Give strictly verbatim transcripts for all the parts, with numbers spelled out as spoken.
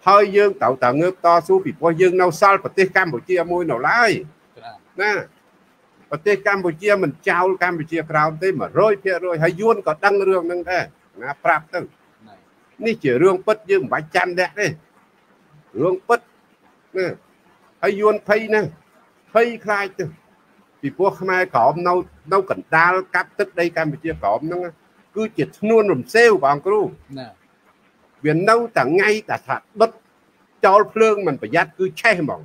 hơi dương tạo tạo ngược to xuống bị qua dương nâu sao và tê Campuchia môi nào lái nè và tê Campuchia mình trao Campuchia cao thế mà rồi phía rồi hay yuan có đăng rương nâng thế nè prap tư ní chỉ rương bất dương bãi chăn đẹp đi rương bất nè hay yuan phay nè phay khai tư vì qua khai cọm nâu nâu cần đa cáp tức đây Campuchia cọm nâng cứ chỉ luôn rùm xêu bằng cửu vì nâu ta ngay ta thật bất cho phương mình phải dắt cứ che mỏng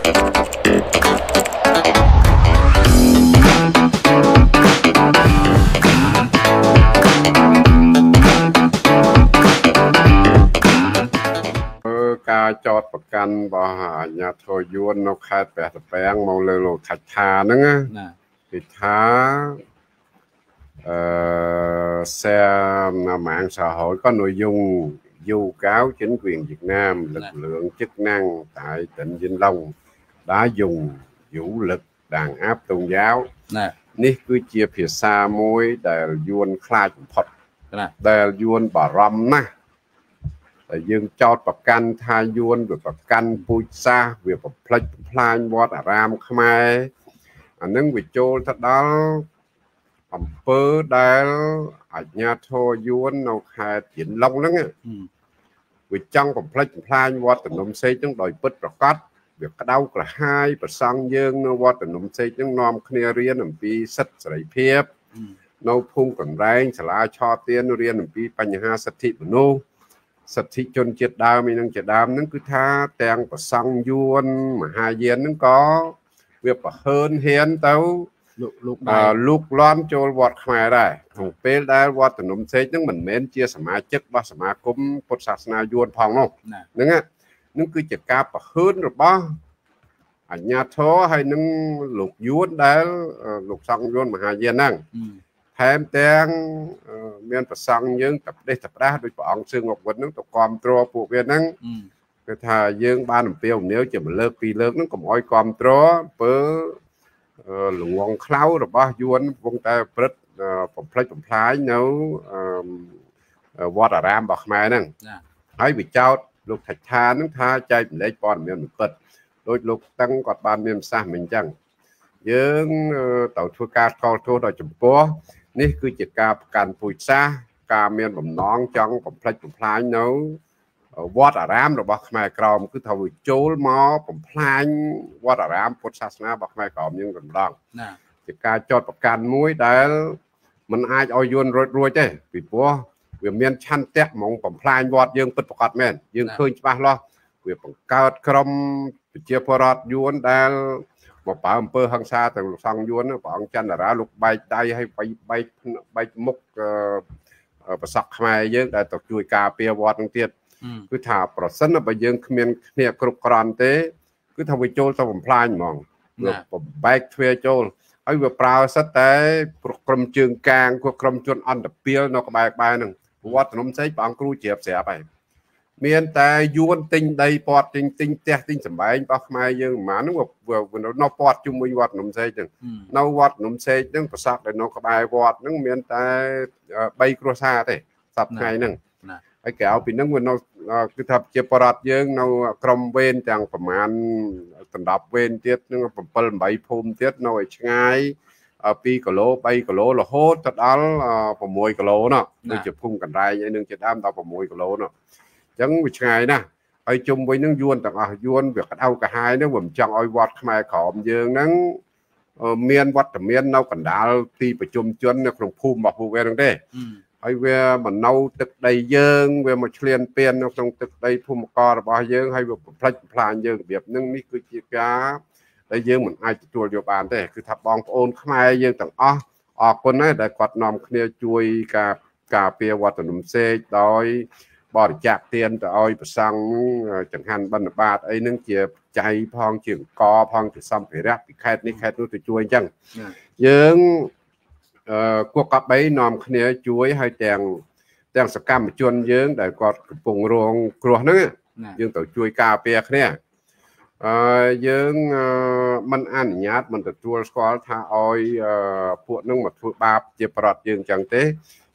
ca chọtประกันบ่หาญาโทยวนนกขายแปดแปลงมองเลยโลขัดทานั่งอ่ะติดท้าเอ่อxem mạng xã hội có nội dung vu cáo chính quyền Việt Nam lực lượng chức năng tại tỉnh Vĩnh Long đã dùng vũ lực đàn áp tôn giáoนี่คือเจียเพียซามวยแต่ยวนคลายผดแต่ยวนบารมนะแต่ยังจอดประกันทายวนหรือประกันปุยซาเวียบพลัดพลายวัดอารามขมายอันนั้นวิโจทัดดอลอำเภอได้อาญาโทยวนเอาขายจินลงนั่งวิจังกับพลัดพลายวัดแต่นมเซจังโดยปิดประกาศเวียกระเดากระหายประสังเยิงนวัดแต่นมเซจังนอมคเนเรียนนปีสัตสไรเพียบนพุ่งกันแรงสลาชอเตียนเรียนนปีปัญหาสถิตมโนสถิจนเจ็ดดาวมีนังเจ็ดดาวนั่นคือท่าแตงประสังยวนมหาเย็นนั่นก็เวียบประเฮินเฮียนเต้าลูกล้อนโจลวัดขมายได้ถูกเปิลได้วัดแต่นมเซจังเหมือนเม้นเจียสมาชิกว่าสมาคมพุทธศาสนายวนพองน้องนั่นไงนั่นคือจัดการประเฮินหรือเปล่าอันยาโทให้นั่งลูกยวนได้ลูกสังยวนมหาเย็นนั่งแถมแตงเมียนประสังยืงกับได้สับได้โดยปองซึ่งออกวันนั้นตกความตัวปลูกเวียนนั่งก็ถ้ายืงบ้านเปรี้ยวเหนียวจะมาเลิกปีเลิกนั่งก็อ้อยความตัวเปื้อหลวงวงเคล้าหรือว่ายวนวงแต่ปรึดผมพลายผมพลายเนาะวัดอารามบอกมานั่งให้วิเจ้าลูกถัดทานั่งท่าใจเป็นได้ปอนเมียนเปิดโดยลูกตั้งกอดบ้านเมียนซาเหมือนจังยืงเต่าทัวการคอทัวโดยจุ่มปัวนี่คือจิตการการปุยซาการเมียนผมน้องจังผมพลายผมพลายเนาะวัดอารามหรือบอกมากรอมคือทวิโจลมอผมพลายวัดอารามพุทธศาสนาบอกมากรอมยังกันดังจิตการจอดประกันมวยได้มันอาจเอายวนรวยๆใช่ปิดปัวเวียนเมียนชั้นเตะมองผมพลายวัดยังปิดประกาศแม่นยังเคยใช่ปะล่ะเวียนผมเกิดกรมเจียพรอดยวนได้บอกป่าอำเภอหังซาแต่ลูกสังยวนป่าองจันทราลูกใบได้ให้ใบใบใบมุกประสักขมายเยอะแต่ตกจุยกาเปียวอดตั้งเตี้ยคือถ้าปลดสันไปยังเมียนเนี่ยกรุบกรอนเต้คือทำวิโจลสมพลายมองแบบใบเทียโจลไอ้แบบเปล่าสัตแต่กรมจึงกลางกรมจนอันดับเปียนอกใบใบหนึ่งวัดน้ำใช้ปางครูเจียบเสียไปเมียนแต่ยวนติงได้ปอดติงติงเตะติงสมัยปากมายังหมานึกว่าว่าวันเราปอดจุ่มวัดน้ำใช้จังนวัดน้ำใช้จังประสักได้นอกใบวัดนั่งเมียนแต่ใบกระซาเต้สับไงนั่งไอ้แก้วเป็นนั่งวันเราคือทับเจ็บปอดยังเรากรมเวนจังประมาณตันดับเวนเทียดนั่งผมเปิลใบภูมิเทียดหน่อยง่ายปีกะโลใบกะโลละโหดตัดอัลผมมวยกะโลเนาะโดยจะพุ่งกันได้ยังนึงจะด้ามตาผมมวยกะโลเนาะจังวิชายนะไอ้จุ่มไว้นั่งยวนแต่อ่ะยวนแบบเอากระหายนั่งผมจังเอาวัดขมายขอมยืงนั่งเมียนวัดแต่เมียนเนากันดาตีประจุมจนเนี่ยขนมภูมิบอกภูเวนั่งได้ไอ้เวมันเนาตึกใดยืงเวมาเชียนเปลี่ยนตรงตึกใดภูมิกรบอกยืงให้แบบพลัดพลานยืงแบบนั่งนี่คือจีก้าได้ยืงเหมือนไอ้ตัวเดียวบานได้คือทับบองโอนขมายยืงแต่อ๋อออกคนนั้นแต่กอดนอมเคลียจุยกากาเปียวัดแต่หนุ่มเซจโดยบริจาคเตียนแต่อ้อยประสังจังหันบรรบาทไอ้นึงเจียบใจพองเจียงกอพองจะซ้ำไปรักแค่นี้แค่นู้นจะช่วยจังยังกวกกับใบนอมเนี้ยช่วยให้แตงแตงสกัมจวนยังแต่กอดปุ่งรวงกลัวนึงยังต่อช่วยกาเปียเนี้ยยังมันอันญาติมันจะช่วยสกอลท่าอ้อยพวกนึงมาช่วยบาปเจ็บปลอดยังจังเต้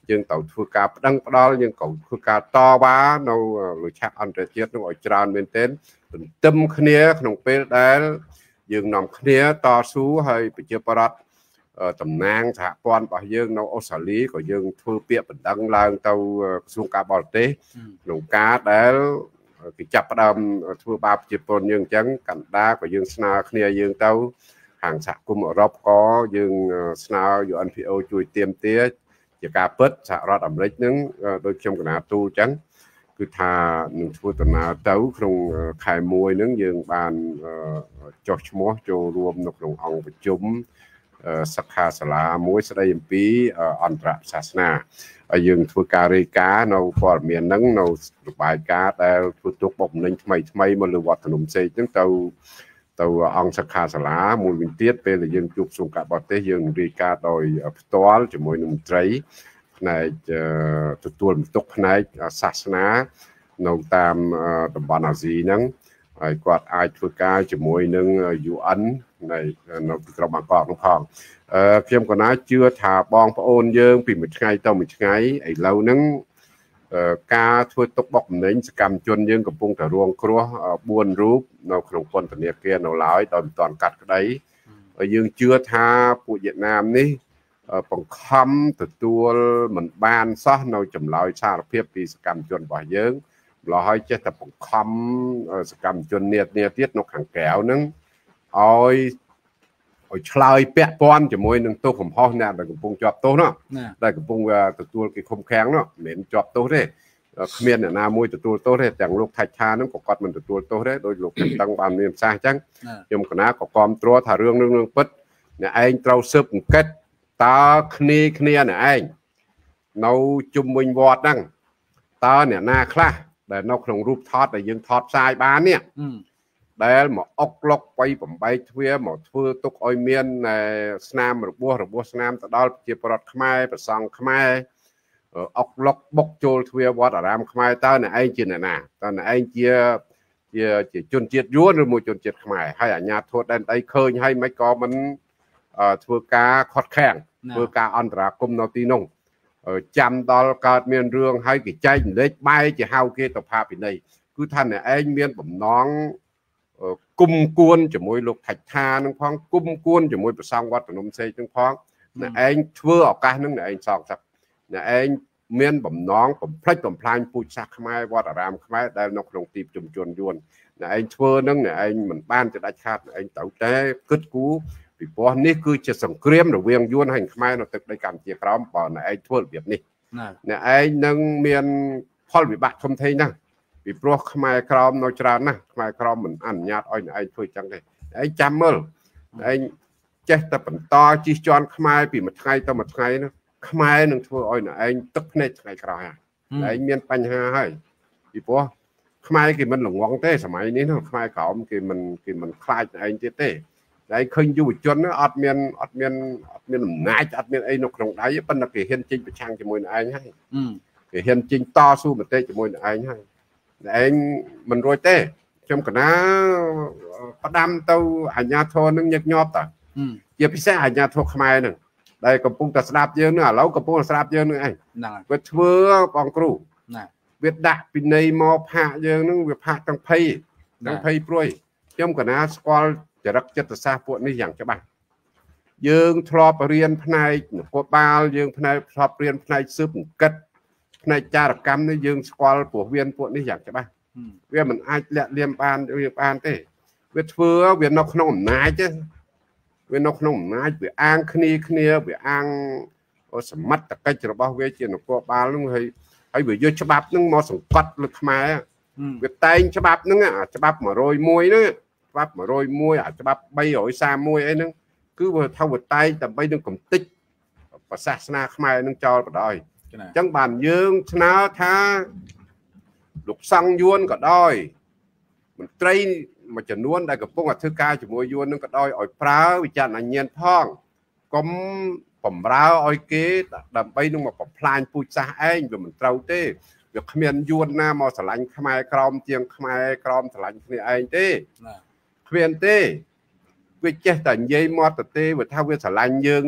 យើងទៅធ្វើការប្តឹងផ្ដាល់យើងក៏ធ្វើការតវ៉ានៅលើឆាកអន្តរជាតិនឹងឲ្យច្រើនមែនទែនទន្ទឹមគ្នាក្នុងពេលដែលយើងនាំគ្នាតស៊ូហើយប្រជាប្រដ្ឋតំណាងសហព័ន្ធរបស់យើងនៅអូស្ត្រាលីក៏យើងធ្វើពាក្យបណ្ដឹងឡើងទៅក្រសួងការបរទេសក្នុងការដែលគេចាប់ផ្ដើមធ្វើបាបប្រជាពលរដ្ឋយើងអញ្ចឹងកណ្ដាលក៏យើងស្នើគ្នាយើងទៅខាងសហគមន៍អឺរ៉ុបក៏យើងស្នើ ยู เอ็น พี โอ ជួយទាមទារជាការពិតសហរដ្ឋអាមេរិកនឹងដោយខ្ញុំកណាទូអញ្ចឹងគឺថានឹងធ្វើដំណើរទៅក្នុងខែមួយនឹងយើងបានចុះឈ្មោះចូលរួមនៅក្នុងអង្គប្រជុំសិក្ខាសាលាមួយស្ដីអំពីអន្តរសាសនាហើយយើងធ្វើការរាយការណ៍នៅព័ត៌មានហ្នឹងនៅរបាយការណ៍ដែលធ្វើទុកបុកម្នេញថ្មីថ្មីមកលើវត្តនំសេកហ្នឹងទៅទៅអង្គសិក្ខាសាលាមួយវិញទៀតពេលដែលយើងជួបសួងការបរទេសយើងរាយការណ៍ដោយផ្ទាល់ជាមួយនឹងមន្ត្រីផ្នែកទទួលបន្ទុកផ្នែកសាសនានៅតាមតំបន់អាស៊ីហ្នឹងហើយគាត់អាចធ្វើការជាមួយនឹង ยู เอ็น នៅនៅក្រុងបាងកកនោះផងអឺខ្ញុំក៏ណាជឿថាបងប្អូនយើងពីមួយថ្ងៃទៅមួយថ្ងៃឥឡូវហ្នឹងការធ្វើទុកបុកម្នេញសកម្មជនយើងកំពុងតែរងគ្រោះបួនរូបនៅក្នុងពន្ធនាគារនៅឡើយដោយមិនទាន់កាត់ក្តីហើយយើងជឿថាពួកវៀតណាមនេះបង្ខំទទួលមិនបានសោះនៅចម្លើយសារភាពពីសកម្មជនរបស់យើងម្ល៉េះហើយចេះតែបង្ខំសកម្មជននានាទៀតនៅខាងក្រៅហ្នឹងឲ្យឲ្យឆ្លើយពាក់ព័ន្ធជាមួយនឹងទោសកំហុសអ្នកដែលកំពុងជាប់ទោសនោះដែលកំពុងទទួលគេឃុំឃាំងនោះមិនមែនជាប់ទោសទេគ្មានអ្នកណាមួយទទួលទោសទេទាំងលោកថាច់ថាហ្នឹងក៏គាត់មិនទទួលទោសទេដោយលោកតឹងបានមានប្រសាសន៍អញ្ចឹងខ្ញុំកណាក៏គ្រប់គ្រងថារឿងនឹងរឿងពិតអ្នកឯងត្រូវស៊ើបអង្កេតតើគ្នាគ្នាអ្នកឯងនៅជុំវិញវត្តហ្នឹងតើអ្នកណាខ្លះដែលនៅក្នុងរូបថតដែលយើងថតផ្សាយបាននេះដែលមកអុកឡុកបៃបំបីទ្វាមកធ្វើទុកឲ្យមានស្នាមរបួសរបួសស្នាមទៅដល់ប្រជាពលរដ្ឋខ្មែរប្រសង់ខ្មែរអុកឡុកបុកចូលទ្វាវត្តអារាមខ្មែរតើអ្នកឯងជាអ្នកណាតើអ្នកឯងជាជាជាជនជាតិយួនឬមួយជនជាតិខ្មែរហើយអាជ្ញាធរដែនដីឃើញហើយមិនក៏មិនធ្វើការខត់ខាំងធ្វើការអន្តរាគមន៍នៅទីនោះចាំដល់កើតមានរឿងហើយគេចែកលេខបែជាហៅគេទៅផាពិន័យគឺថាអ្នកឯងមានបំណងគុំគួនជាមួយលោកថាច់ថានឹងផងគុំគួនជាមួយប្រសង់វត្តភ្នំសេកនឹងផងអ្នកឯងធ្វើឱកាសនឹងអ្នកឯងសងសឹកអ្នកឯងមានបំណងបំផ្លិចបំផ្លាញពូជសាសន៍ខ្មែរវត្តអារាមខ្មែរដែលនៅក្នុងទីប្រជុំជនយួនអ្នកឯងធ្វើនឹងអ្នកឯងមិនបានចដាច់ខាតអ្នកឯងត្រូវតែគិតគូរពីព្រោះនេះគឺជាសង្គ្រាមរវាងយួនហើយខ្មែរនៅទឹកដីកម្ពុជាក្រោមបើអ្នកឯងធ្វើរបៀបនេះអ្នកឯងនឹងមានផលវិបាកធំធេងណាស់ពីព្រោះខ្មែរក្រមនៅច្រើនណាស់ខ្មែរក្រមមិនអនុញ្ញាតឲ្យអ្នកឯងធ្វើចឹងទេឯងចាំមើលឯងចេះតែបន្តជិះជាន់ខ្មែរពីមួយថ្ងៃទៅមួយថ្ងៃនោះខ្មែរនឹងធ្វើឲ្យអ្នកឯងទឹកភ្នែកថ្ងៃក្រោយហើយឯងមានបញ្ហាហើយពីព្រោះខ្មែរគេមិនល្ងងទេសម័យនេះណាខ្មែរក្រមគេមិនគេមិនខ្លាចអ្នកឯងទៀតទេតែឃើញយុវជនអត់មានអត់មានអត់មានអំណាចអត់មានអីនៅក្នុងដៃប៉ុន្តែគេហ៊ានចេញប្រឆាំងជាមួយនឹងឯងហើយគេហ៊ានចេញតស៊ូមតិជាមួយនឹងឯងហើយឯងមិនរួចទេខ្ញុំកណាផ្ដាំទៅអាជ្ញាធរនឹងញឹកញាប់តើជាពិសេសអាជ្ញាធរខ្មែរនឹងដែលកំពុងតែស្ដាប់យើងនឹងឥឡូវកំពុងតែស្ដាប់យើងនឹងឯងវាធ្វើបងគ្រូវាដាក់ពិន័យមកផាកយើងនឹងវាផាកទាំងភ័យទាំងភ័យព្រួយខ្ញុំកណាស្គាល់ចរិតចិត្តសាស្ត្រពួកនេះយ៉ាងច្បាស់យើងធ្លាប់រៀនផ្នែកនគរបាលយើងផ្នែកធ្លាប់រៀនផ្នែកស៊ើបអង្កេតផ្នែកចារកម្មនេះយើងស្គាល់ព្រោះវៀនពួកនេះយ៉ាងច្បាស់វាមិនអាចលាក់លៀមបានវាបានទេវាធ្វើវានៅក្នុងអំណាចទេវានៅក្នុងអំណាចវាអាងគ្នាគ្នាវាអាងសមត្ថកិច្ចរបស់វាជានគរបាលនឹងហើយហើយវាយកច្បាប់នឹងមកសង្កត់លើខ្មែរវាតែងច្បាប់ហ្នឹងច្បាប់មួយរយមួយហ្នឹងច្បាប់មួយរយមួយអាច្បាប់បីរយសាមមួយអីហ្នឹងគឺវាថាវាតែងដើម្បីនឹងកំទេចសាសនាខ្មែរនឹងចោលបដ អញ្ចឹងបានយើងស្នើថាលោកសង្ឃយួនក៏ដោយមន្ត្រីមួយចំនួនដែលកំពុងធ្វើការជាមួយយួននឹងក៏ដោយឲ្យប្រើវិចារណញ្ញាណផងកុំបំរើឲ្យគេដើម្បីនឹងមកបំផ្លាញពូជសាសន៍ឯងវាមិនត្រូវទេវាគ្មានយួនណាមកស្រឡាញ់ខ្មែរក្រមជាងខ្មែរក្រមស្រឡាញ់គ្នាឯងទេគ្មានទេវាចេះតែនិយាយមកទៅទេវាថាវាស្រឡាញ់យើងណា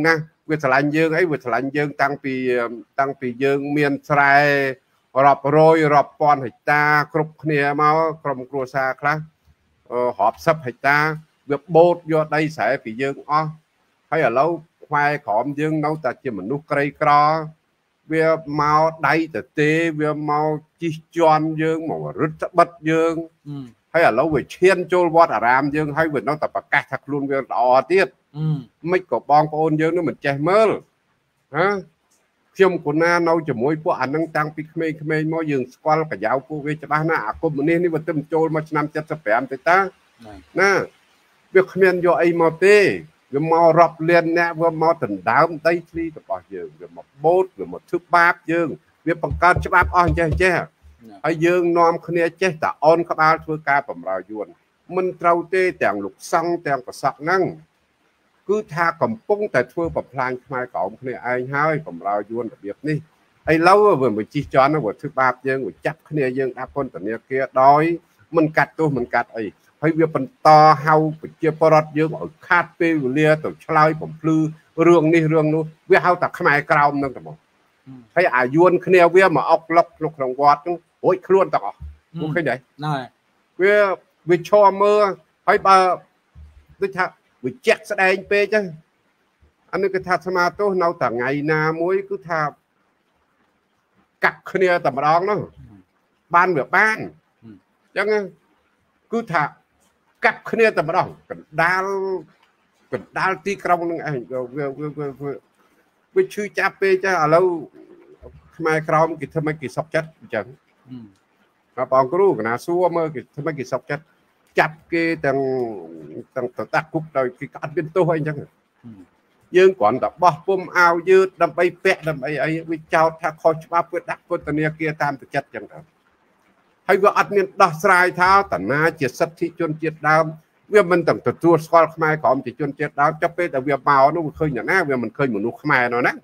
វាឆ្លាញ់យើងអីវាឆ្លាញ់យើងតាំងពីតាំងពីយើងមានស្រែរាប់រយរាប់ពាន់ហិកតាគ្រប់គ្នាមកក្រុមគ្រួសារខ្លះរាប់សិបហិកតាវាបូតយកដីស្រែពីយើងអស់ហើយឥឡូវខ្វែក្រមយើងនៅតែជាមនុស្សក្រីក្រវាមកដៃទៅទេវាមកជីកជន់យើងមករឹតត្បិតយើងហើយឥឡូវវាឈានចូលវត្តអារាមយើងហើយវានៅតែប្រកាសថាខ្លួនវាល្អទៀតមិនក៏បងប្អូនយើងនឹងមិនចេះមើលហ៎ខ្ញុំគូណានៅជាមួយពួកអានឹងតាំងពីក្មេងៗមកយើងស្គាល់កាយ៉ាវពួកវាច្បាស់ណាអាកុំនេះនេះវាទៅចូលមកឆ្នាំเจ็ดสิบห้าទៅតាណាវាគ្មានយកអីមកទេវាមករាប់លានអ្នកវាមកដណ្ដើមដីធ្លីរបស់យើងវាមកបូតវាមកធ្វើបាបយើងវាបង្កើតច្បាប់អស់ចេះចេះហើយយើងនាំគ្នាចេះតែអនក្បាលធ្វើការបម្រើយួនមិនត្រូវទេទាំងលោកសង្ឃទាំងប្រសក់ហ្នឹងគឺថាកំពុងតែធ្វើបំផ្លាញខ្មែរក្រមគ្នាឯងហើយបម្រើយួនរបៀបនេះឥឡូវវាមកជីកចន់វាធ្វើបាបយើងវាចាប់គ្នាយើងដាក់ពន្ធនាគារដោយមិនកាត់ទោសមិនកាត់អីហើយវាបន្តហៅប្រជាពលរដ្ឋយើងឲ្យខាត់ពេលវេលាទៅឆ្លើយបំភ្លឺរឿងនេះរឿងនោះវាហៅតែខ្មែរក្រមនឹងតែមកហើយអាយួនគ្នាវាមកអុកឡុកនៅក្នុងវត្តហ្នឹងរួចខ្លួនទាំងអស់ពួកឃើញទេហ្នឹងវាវាឈរមើលហើយបើដូចថាវាជាក់ស្ដែងពេកហ្នឹងអានេះគឺថាស្មាទោសនៅតែថ្ងៃណាមួយគឺថាកាត់គ្នាតែម្ដងនោះបានវាបានអញ្ចឹងគឺថាកាត់គ្នាតែម្ដងកណ្ដាលកណ្ដាលទីក្រុងនឹងឯងវាវាឈឺចាប់ពេកចាឥឡូវខ្មែរក្រមគេធ្វើម៉េចគេសុកចិត្តអញ្ចឹងបងគ្រូកណាសួរមើលគេធ្វើម៉េចគេសុកចិត្តចាប់គេទាំងទាំងទៅដាក់គុកដោយគេអត់មានទោសអីអញ្ចឹងយើងគ្រាន់តែបោះពុំអាវយឺតដើម្បីពាក់ដើម្បីអីវាចោទថាខុសច្បាប់វាដាក់ពន្ធនាគារតាមទឹកចិត្តអញ្ចឹងទៅហើយវាអត់មានដោះស្រាយថាតាណាជាសិទ្ធិជនជាតិដើមវាមិនទាំងទទួលស្គាល់ខ្មែរក្រមជាជនជាតិដើមចាប់ពេលតែវាមកនោះវាឃើញណាវាមិនឃើញមនុស្សខ្មែរនោះណា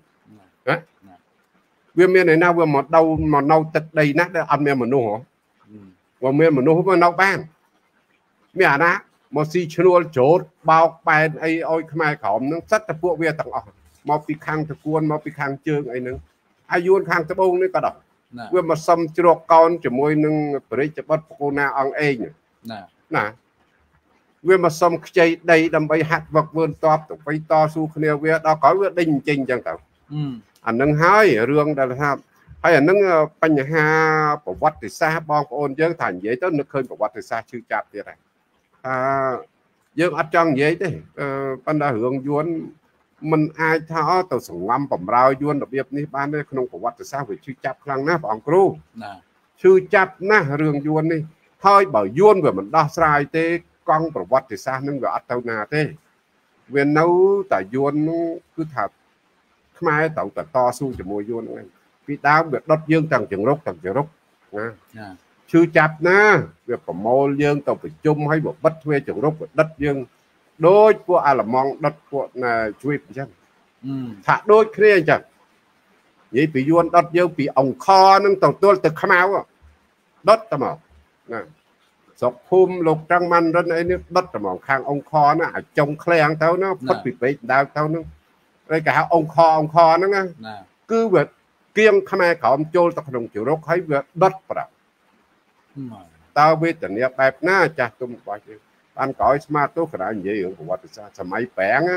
វាមានឯណាវាមកដៅមកនៅទឹកដីណាដែលអត់មានមនុស្សហ៎វាមានមនុស្សមកនៅបានមានអាណាមកស៊ីឈ្នួលច្រូតបោកបែនអីឲ្យខ្មែរក្រមនឹងសិតតែពួកវាទាំងអស់មកពីខាងតកួនមកពីខាងជើងអីហ្នឹងអាយួនខាងត្បូងនេះក៏ដល់វាមកសុំជ្រកកោនជាមួយនឹងបរិជ្ជបុត្រពូណាអង្គឯងណាណាវាមកសុំខ្ចីដីដើម្បីហាត់វឹកវើតបទៅទៅតស៊ូគ្នាវាដល់ក្រោយវាដេញចេញអញ្ចឹងទៅអានឹងហើយរឿងដែលថាហើយអានឹងបញ្ហាប្រវត្តិសាស្ត្របងប្អូនយើងថានិយាយទៅនឹកឃើញប្រវត្តិសាស្ត្រឈឺចាប់ទៀតហើយថាយើងអត់ចង់និយាយទេប៉ុន្តែរឿងយួនមិនអាចថាទៅសង្ងំបំរើយួនរបៀបនេះបានទេក្នុងប្រវត្តិសាស្ត្រវាឈឺចាប់ខ្លាំងណាស់បងគ្រូណាឈឺចាប់ណាស់រឿងយួននេះហើយបើយួនវាមិនដោះស្រាយទេកង់ប្រវត្តិសាស្ត្រនឹងវាអត់ទៅណាទេវានៅតែយួននោះគឺថាខ្មែរត្រូវតែតស៊ូជាមួយយួនហ្នឹងពីដើមវាដុតយើងទាំងចង្រុកទាំងចង្រុកណាឈឺចាប់ណាវាប្រមូលយើងទៅប្រជុំឲ្យបបិទទ្វេចង្រុកដិតយើងដូចពួកអាឡម៉ង់ដុតពួកណាជួយអញ្ចឹងថាដូចគ្នាអញ្ចឹងនិយាយពីយួនដុតយើងពីអង្គខនឹងទៅទល់ទៅខ្មៅដុតតែមកណាស្រុកភូមិលោកត្រង់ម៉ាន់រិនអីនេះដុតតែមកខាងអង្គខណាអាចុងឃ្លាំងទៅណាផុតពីពេកដើមទៅហ្នឹងហើយគេហៅអង្គខអង្គខហ្នឹងណាគឺវាគៀងខ្មែរក្រមចូលទៅក្នុងជរុកហើយវាដុតប្រាប់តើវេទនាបែបណាចាស់ទុំរបស់យើងបានក្រោយស្មាតទោះកណ្ដាលនិយាយរឿងប្រវត្តិសាស្ត្រសម័យប្រាំង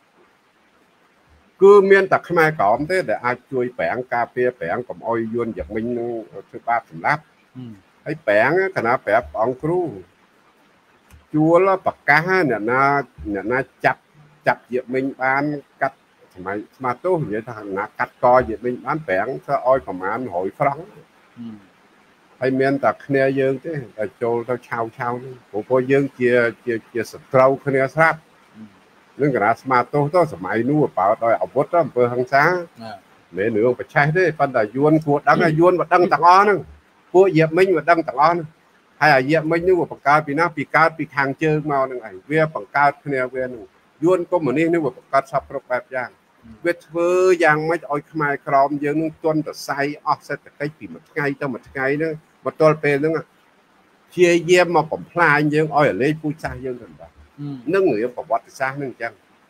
គឺមានតែខ្មែរក្រមទេដែលអាចជួយប្រាំងការពារប្រាំងកុំអោយយួនយ៉ាងមិញនឹងធ្វើបាបសម្លាប់ហើយប្រាំងកណាប្រាប់អង្គគ្រូជួលប្រកាសអ្នកណាអ្នកណាចាប់ចាប់ជាមិញបានកាត់សម័យស្មាតទោះនិយាយថាណាកាត់កជាមិញបានប្រាំងធ្វើអោយប្រមាណរយហ្វ្រង់ហើយមានតែគ្នាយើងទេតែចូលទៅឆាវឆាវព្រោះពួកយើងជាជាជាសត្រូវគ្នាស្រាប់នឹងកណាស្មាតទោសទៅសម័យនោះបើដោយអាវុធអំពើហិង្សាមិនរឿងប្រឆេះទេប៉ុន្តែយួនគួរដឹងយួនវាដឹងទាំងអស់ហ្នឹងពួកយាបមិញវាដឹងទាំងអស់ហ្នឹងហើយអាយាបមិញនោះវាបង្កើតពីណាពីកើតពីខាងជើងមកហ្នឹងឯងវាបង្កើតគ្នាវាហ្នឹងយួនកុម្មុយនីសនេះវាបង្កើតសពគ្រប់បែបយ៉ាងវាធ្វើយ៉ាងម៉េចឲ្យខ្មែរក្រមយើងនឹងទន់សរសៃអស់សេដ្ឋកិច្ចពីមួយថ្ងៃទៅមួយថ្ងៃហ្នឹងមកទល់ពេលហ្នឹងជាយាមមកបំផ្លាញយើងឲ្យរលេងពូជសាសន៍យើងទៅបាទនឹងរឿងប្រវត្តិសាស្ត្រហ្នឹងអញ្ចឹង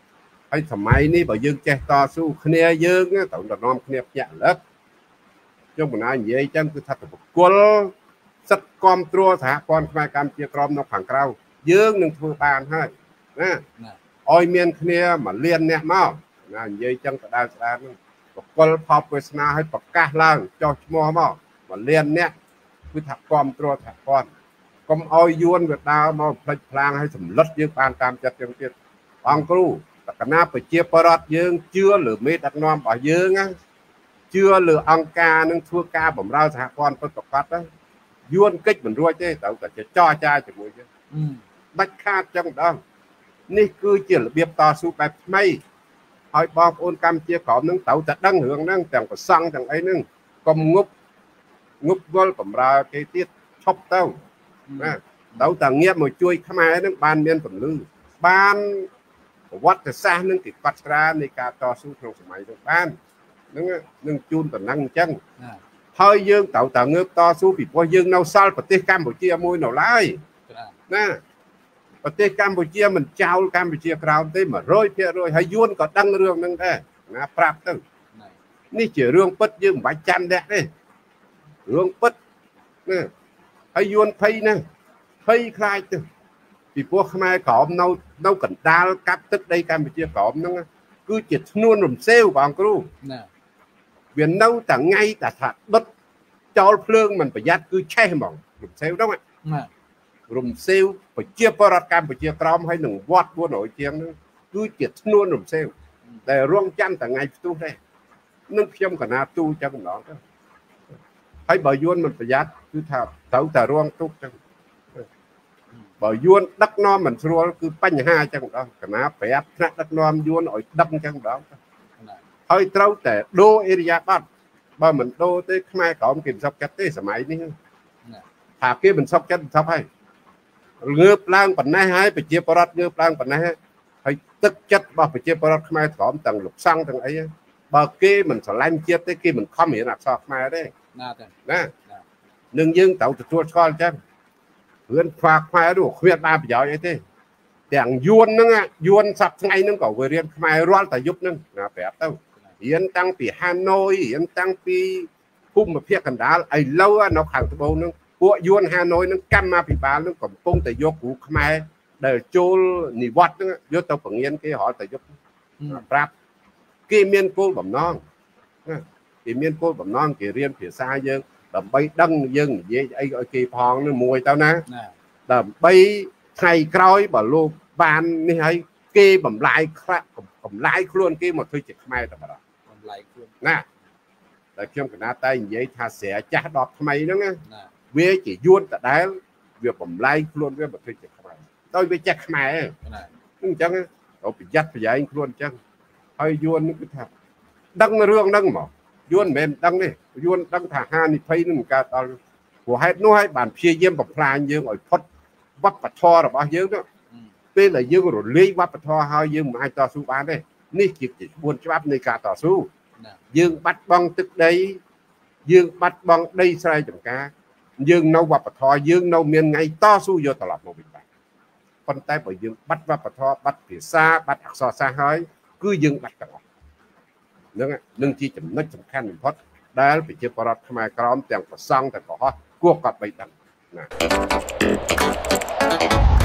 ហើយសម័យនេះបើយើងចេះតស៊ូគ្នាយើងត្រូវតែនាំគ្នាភ្ញាក់លើកខ្ញុំមិនណានិយាយចឹងគឺថាទៅប្រគល់សិទ្ធិគ្រប់គ្រងសហព័ន្ធខ្មែរកម្ពុជាក្រមនៅខាងក្រៅយើងនឹងធ្វើបានហើយណាឲ្យមានគ្នាមួយលានអ្នកមកណានិយាយចឹងដដែលស្ដានហ្នឹងប្រគល់ផលវាសនាឲ្យប្រកាសឡើងចោះឈ្មោះមកមួយលានអ្នកគឺថាគ្រប់គ្រងសហព័ន្ធកុំឲ្យយួនវាដើរមកផ្លិចផ្លាងឲ្យសម្លុតយើងបានតាមចិត្តយើងទៀតអង្គគ្រូតកណាប្រជាពលរដ្ឋយើងជឿលើមេដឹកនាំរបស់យើងណាជឿលើអង្គការនឹងធ្វើការបម្រើសហព័ន្ធពិតប្រាកដយួនកិច្ចមិនរួចទេត្រូវតែចរចាជាមួយយើងដាច់ខាតចឹងម្ដងនេះគឺជារបៀបតស៊ូបែបថ្មីឲ្យបងប្អូនកម្ពុជាក្រមនឹងត្រូវតែដឹងរឿងហ្នឹងទាំងប្រសង់ទាំងអីហ្នឹងកុំងប់ងប់វល់បម្រើគេទៀតឈប់ទៅណាត្រូវតែងាកមកជួយខ្មែរហ្នឹងបានមានពលឺបានប្រវត្តិសាស្ត្រនឹងគេកត់ត្រានៃការតស៊ូក្នុងសម័យនោះបានហ្នឹងនឹងជូនតំណែងអញ្ចឹងហើយយើងត្រូវតែងើបតស៊ូពីព្រោះយើងនៅសល់ប្រទេសកម្ពុជាមួយនៅឡើយណាប្រទេសកម្ពុជាមិនចោលកម្ពុជាក្រោមទេ một trăm phần trăm ហើយយួនក៏ដឹងរឿងហ្នឹងដែរណាប្រាប់ទៅនេះជារឿងពិតយើងមិនបាច់ចាំដែរទេរឿងពិតណាហើយយួនភ័យណាភ័យខ្លាចទៅពីព្រោះខ្មែរក្រមនៅនៅកណ្ដាលកាប់ទឹកដីកម្ពុជាក្រមហ្នឹងគឺជាធ្នួនរំសេវបងគ្រូណាវានៅតែថ្ងៃតែថាដុតចោលភ្លើងមិនប្រយ័ត្នគឺឆេះហ្មងរំសេវហ្នឹងណារំសេវប្រជាពលរដ្ឋកម្ពុជាក្រមហើយនឹងវត្តបួនរយជាងហ្នឹងគឺជាធ្នួនរំសេវដែលរងចាំតែថ្ងៃផ្ទុះដែរនឹងខ្ញុំកណាទូចឹងម្ដងទៅហើយបើយួនមិនប្រយ័ត្នគឺថាត្រូវតែរងទុកចឹងបើយួនដឹកនាំមិនស្រួលគឺបញ្ហាចឹងម្ដងកណាប្រាប់ថ្នាក់ដឹកនាំយួនឲ្យដឹកចឹងម្ដងហើយត្រូវតែដូរអេរិយាប័ត្របើមិនដូរទេខ្មែរក្រមគេមិនសុខចិត្តទេសម័យនេះថាគេមិនសុខចិត្តសុខហើយងើបឡើងប៉ុណ្ណេះហើយប្រជាពលរដ្ឋងើបឡើងប៉ុណ្ណេះហើយទឹកចិត្តរបស់ប្រជាពលរដ្ឋខ្មែរក្រមទាំងលោកសង្ឃទាំងអីបើគេមិនស្រឡាញ់ជាតិទេគេមិនខំរៀនអក្សរខ្មែរទេណាទេណានឹងយើងត្រូវទទួលស្គាល់ចឹងរឿនខ្វះខ្មែរនោះគ្មានបានប្រយោជន៍អីទេទាំងយួនហ្នឹងយួនសប្តាហ៍ថ្ងៃហ្នឹងក៏វារៀនខ្មែររាល់តែយប់ហ្នឹងណាប្រាប់ទៅរៀនតាំងពីហាណូយរៀនតាំងពីភូមិភាគកណ្ដាលឥឡូវនៅខាងត្បូងហ្នឹងពួកយួនហាណូយនឹងកម្មាភិបាលនឹងកំពុងតែយកគ្រូខ្មែរដែលចូលនិវត្តន៍នឹងយកទៅបង្រៀនគេរាល់តែយកប្រាប់គេមានគោលបំណងគេមានគោលបំណងគេរៀនភាសាយើងដើម្បីដឹងយើងនិយាយអីឲ្យគេផងនឹងមួយទៅណាដើម្បីថ្ងៃក្រោយបើលោកបាននេះហើយគេបំលាយខ្លាក់បំលាយខ្លួនគេមកធ្វើជាខ្មែរតែម្ដងបំលាយខ្លួនណាតែខ្ញុំកណាតែនិយាយថាស្រែចាស់ដល់ថ្មីហ្នឹងណាវាជាយួនដដែលវាបំលែងខ្លួនវាមកធ្វើជាខ្មែរដោយវាចេះខ្មែរហ្នឹងអញ្ចឹងត្រូវប្រយ័ត្នប្រយែងខ្លួនអញ្ចឹងហើយយួនគឺថាដឹងរឿងហ្នឹងមកយួនមិនមែនដឹងទេយួនដឹងថាហានិភ័យនឹងកើតដល់ព្រោះហេតុនោះហើយបានព្យាយាមបំផ្លាញយើងឲ្យផុតវប្បធម៌របស់យើងទៅពេលដែលយើងរលាយវប្បធម៌ហើយយើងមិនអាចតស៊ូបានទេនេះជាក្បួនច្បាប់នៃការតស៊ូយើងបាត់បង់ទឹកដីយើងបាត់បង់ដីស្រែចម្ការយើងនៅវប្បធម៌យើងនៅមានថ្ងៃតស៊ូយកត្រឡប់មកវិញបានប៉ុន្តែបើយើងបាត់វប្បធម៌បាត់ភាសាបាត់អក្សរសាស្ត្រហើយគឺយើងបាត់ទាំងអស់ហ្នឹងនឹងជាចំណុចសំខាន់បំផុតដែលប្រជាពលរដ្ឋខ្មែរក្រមទាំងប្រសង់ទាំងកុហកគួរកត់បីដឹងណា